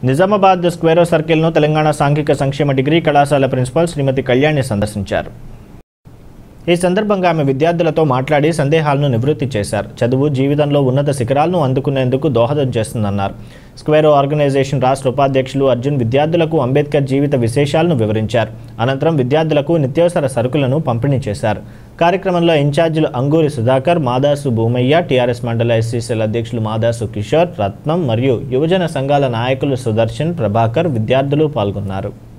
నిజామాబాద్ స్క్వేరో సర్కిల్ను తెలంగాణ సాంఘిక సంక్షేమ డిగ్రీ కళాశాల ప్రిన్సిపల్ శ్రీమతి కళ్యాణి సందర్శించారు. ఈ సందర్భంగా ఆమె విద్యార్థులతో మాట్లాడి సందేహాలను నివృత్తి చేశారు. చదువు జీవితంలో ఉన్నత శిఖరాలను అందుకునేందుకు దోహదం చేస్తుందన్నారు. స్క్వేరో ఆర్గనైజేషన్ రాష్ట్ర ఉపాధ్యక్షులు అర్జున్ విద్యార్థులకు అంబేద్కర్ జీవిత విశేషాలను వివరించారు. అనంతరం విద్యార్థులకు నిత్యావసర సరుకులను పంపిణీ చేశారు. కార్యక్రమంలో ఇన్ఛార్జీలు అంగూరి సుధాకర్, మాదాసు భూమయ్య, టీఆర్ఎస్ మండల ఎస్సీసీల అధ్యక్షులు మాదాసు కిషోర్, రత్నం మరియు యువజన సంఘాల నాయకులు సుదర్శన్, ప్రభాకర్, విద్యార్థులు పాల్గొన్నారు.